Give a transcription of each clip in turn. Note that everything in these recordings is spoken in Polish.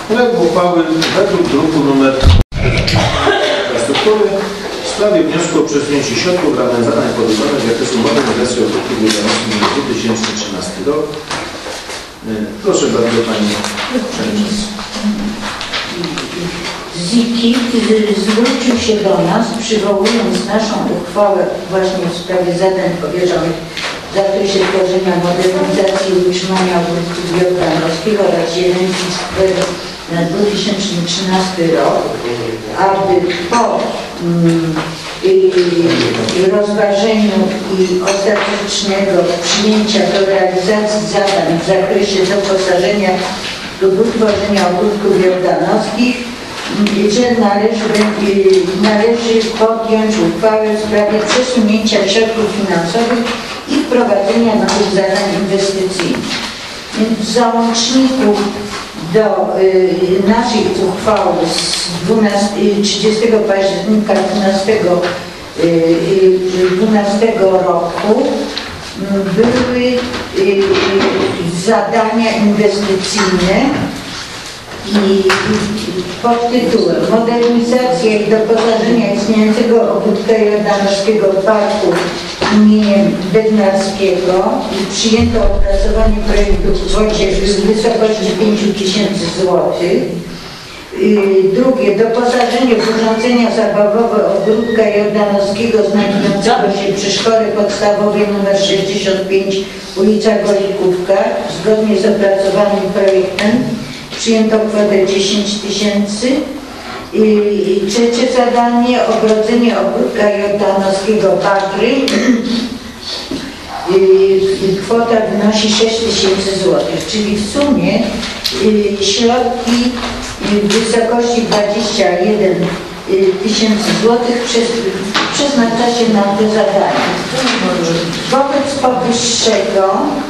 Projekt uchwały według druku nr infrastruktury w sprawie wniosku o przesunięcie środków w ramach zadań podejmowanych w zakresie modernizacji obiektu budowlanego na 2013 rok. Proszę bardzo Pani Przewodnicząca. ZIKIT zwrócił się do nas, przywołując naszą uchwałę właśnie w sprawie zadań powierzonych w zakresie tworzenia, modernizacji i utrzymania obróbki biodanowskiego oraz zieleni na 2013 rok, aby po rozważeniu i ostatecznego przyjęcia do realizacji zadań w zakresie doposażenia lub utworzenia ogródków jordanowskich, że należy podjąć uchwałę w sprawie przesunięcia środków finansowych i wprowadzenia nowych zadań inwestycyjnych. Więc w załączniku do naszej uchwały z 30 października 2012 roku były zadania inwestycyjne i pod tytułem modernizacja i doposażenia istniejącego ogródka jordanowskiego parku imieniem Bednarskiego i przyjęto opracowanie projektu w kwocie w wysokości 5000 zł. Drugie, doposażenie w urządzenia zabawowe ogródka jordanowskiego znajdującego się przy szkole podstawowej nr 65 ulica Golikówka zgodnie z opracowanym projektem przyjęto kwotę 10 000. I trzecie zadanie, ogrodzenie ogródka jordanowskiego Batry. Kwota wynosi 6 000 zł, czyli w sumie środki w wysokości 21 000 zł przeznacza się na te zadania. Wobec powyższego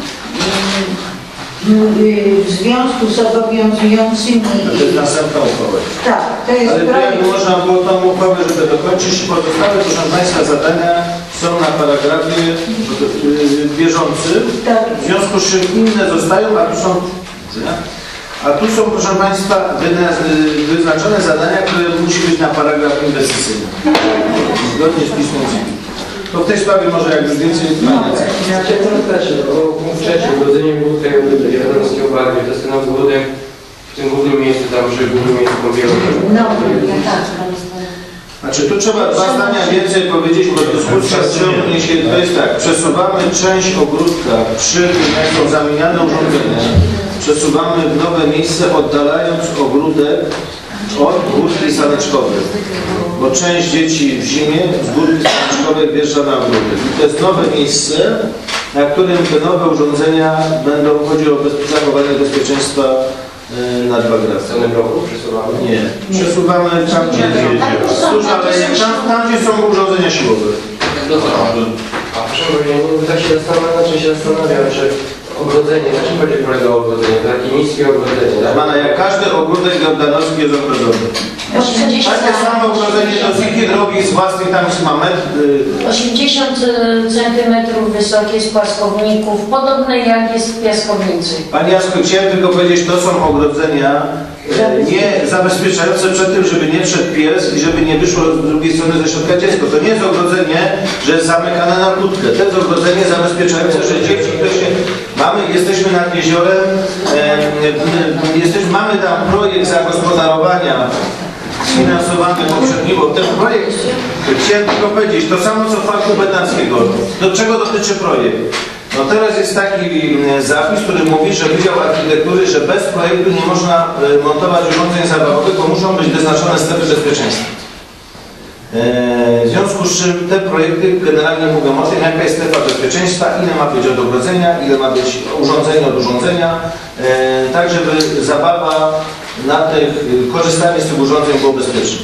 w związku z obowiązującymi... To jest następna uchwała. Tak, to jest ale projekt. jakby można było tą uchwałę, żeby dokończyć, pozostałe, proszę Państwa, zadania są na paragrafie bieżącym. Tak. W związku z czym inne zostają, a tu są, proszę Państwa, wyznaczone zadania, które musi być na paragraf inwestycyjny. Zgodnie z pismem ZIKIT. To w tej sprawie może jak już więcej informacji. Ja chciałem zapytać o punkt trzeci, urodzenie ogródka jordanowskiego Batry. To jest ten ogródek w tym głównym miejscu, tam przy głównym miejscu kąpielowym. No, tak. Znaczy tu trzeba dwa zdania więcej powiedzieć, bo dyskusja ciągnie się. To jest tak, przesuwamy część ogródka przy tym, jak są zamieniane urządzenia, przesuwamy w nowe miejsce, oddalając ogródek od górki saneczkowej. Bo część dzieci w zimie z górki saneczkowej wjeżdża na ogródek. I to jest nowe miejsce, na którym te nowe urządzenia będą, chodzi o zachowanie bezpieczeństwa na 2 grafy. W danym roku przesuwamy? Nie. Przesuwamy tam, gdzie tam, gdzie są urządzenia siłowe. A proszę powiedzieć, tak się zastanawiam, czy ogrodzenie, na czym będzie polegało ogrodzenie? To takie niskie ogrodzenie, tak? Pana, jak każdy ogródek jordanowski jest ogrodzony. Takie samo ogrodzenie to ZIKIT robi z własnych, tam ma metr. 80 cm wysokie z płaskowników, podobne jak jest w piaskownicy. Panie Jasku, chciałem tylko powiedzieć, to są ogrodzenia nie zabezpieczające przed tym, żeby nie wszedł pies i żeby nie wyszło z drugiej strony ze środka dziecko. To nie jest ogrodzenie, że jest zamykane na kłódkę. To jest ogrodzenie zabezpieczające, że dzieci, jesteśmy nad jeziorem, mamy tam projekt zagospodarowania sfinansowany poprzednio. Ten projekt, chciałem tylko powiedzieć, to samo co w Parku Bednarskiego. Do czego dotyczy projekt? No teraz jest taki zapis, który mówi, że Wydział Architektury, że bez projektu nie można montować urządzeń zabawowych, bo muszą być wyznaczone strefy bezpieczeństwa. W związku z czym te projekty generalnie mówią o tym, jaka jest strefa bezpieczeństwa, ile ma być od ogrodzenia, ile ma być urządzenia od urządzenia, tak żeby zabawa na tych, korzystanie z tych urządzeń było bezpieczne.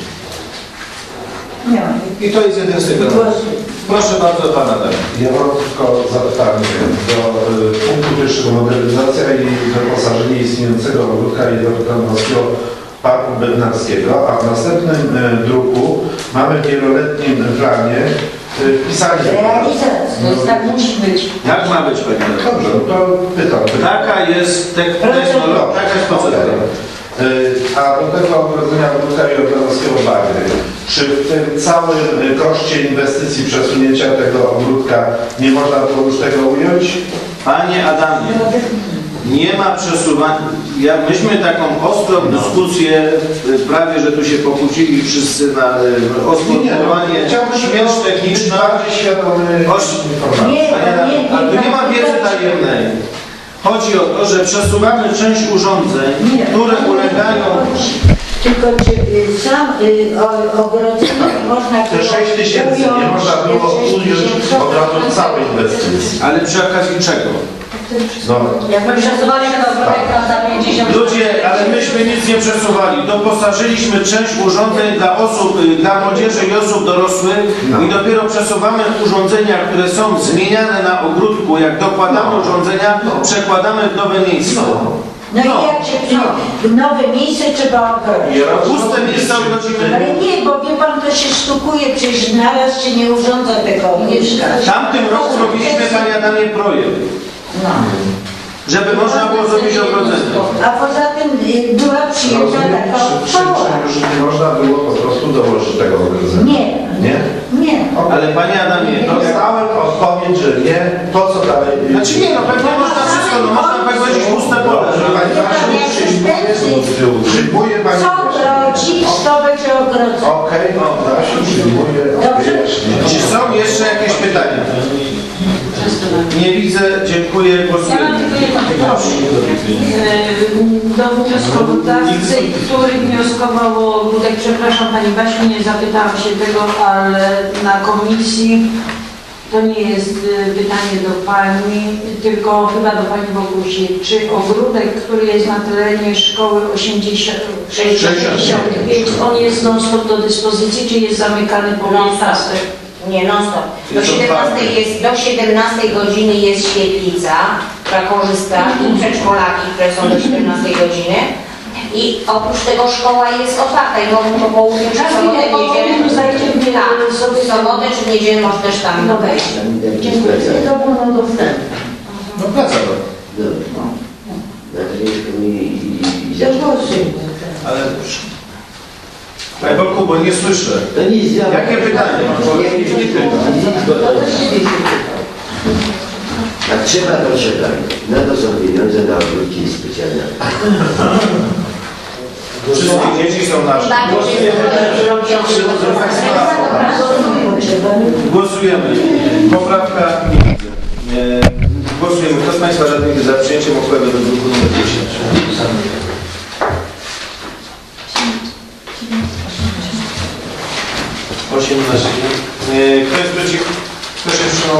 I to jest jeden z tych elementów. Proszę bardzo Pana. Ja mam tylko zapytanie do punktu pierwszego, modernizacja i doposażenie istniejącego ogródka jordanowskiego Parku Bednarskiego, a w następnym druku mamy w wieloletnim planie wpisanie. Realizacja, to tak musi być. Jak ma być, Panie? Dobrze, to pytam. Taka jest technologia, taka jest procedura. A do tego ogrodzenia ogródka jordanowskiego bagry. Czy w tym całym koszcie inwestycji przesunięcia tego ogródka nie można było już tego ująć? Panie Adamie, nie ma przesuwania. Myśmy taką ostrą dyskusję, prawie że tu się pokłócili wszyscy na o sformułowanie śmierć techniczna. Bardziej świadomy informacji. Ale tu nie ma wiedzy tajemnej. Chodzi o to, że przesuwamy część urządzeń, które ulegają. Tylko czy sam ogrodzenie można Te 6 000 nie można było ująć od razu całej inwestycji. Ale przy okazji czego? No, Jakby przesuwali ten ogródek za 50 Ludzie, ale myśmy nic nie przesuwali. Doposażyliśmy część urządzeń dla osób, dla młodzieży i osób dorosłych i dopiero przesuwamy urządzenia, które są zmieniane na ogródku. Jak dokładamy urządzenia, przekładamy w nowe miejsce. No i jak się w nowe miejsce trzeba ogrodzić. Puste miejsca ogrodzimy. Ale nie, bo wie pan, to się sztukuje, przecież naraz się nie urządza tego mieszkania. W tamtym roku robiliśmy, panie Adamie, projekt, No. żeby można było zrobić ogrodzenie. A poza tym była przyjęta rozumiem, taka czy uchwała. już nie można było po prostu dołożyć tego ogrodzenia? Nie. Nie? Nie. Ale panie Adamie, Dostałem odpowiedź, że nie. To co dalej? znaczy nie, no pewnie można wszystko, no można powiedzieć puste pole. Przyjmuję pani. Co rodzić, to będzie ogrodzenie. Okej, Dasiu, przyjmuję. Dobrze. Czy są jeszcze jakieś pytania? Nie widzę, dziękuję, Ja głosujemy. mam tylko jedno pytanie. Do wnioskodawcy, który wnioskował o ogródek, przepraszam Pani Basiu, nie zapytałam się tego, ale na komisji to nie jest pytanie do Pani, tylko chyba do Pani Bogusi. Czy ogródek, który jest na terenie szkoły 65, on jest non-stop do dyspozycji, czy jest zamykany po 15? Nie, non-stop. Do 17 godziny jest świetlica, która korzysta i przedszkolaki, które są do 17 godziny. I oprócz tego szkoła jest otwarta i mogą po południu, czy w sobotę, w niedzielę, tak, w sobotę czy w niedzielę może też tam wejść. Dziękuję. To było dostępne. No praca to. To głosujmy. Ale... Panie Bolku, bo nie słyszę. Jakie pytanie? Jak trzeba, to trzeba. Na to są pieniądze na ogródki specjalne. Wszystkie dzieci są nasze. Głosujemy. Poprawka nie widzę. Głosujemy. Kto z Państwa radnych jest za przyjęciem uchwały do druku nr 10? 18. Kto jest przeciw? Kto się wstrzymał?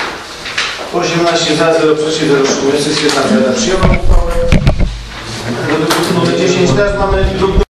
18 za, 0 przeciw, 0 wstrzymujących się. Stwierdzam, że przyjąłem uchwałę do druku nr 10. Teraz mamy druk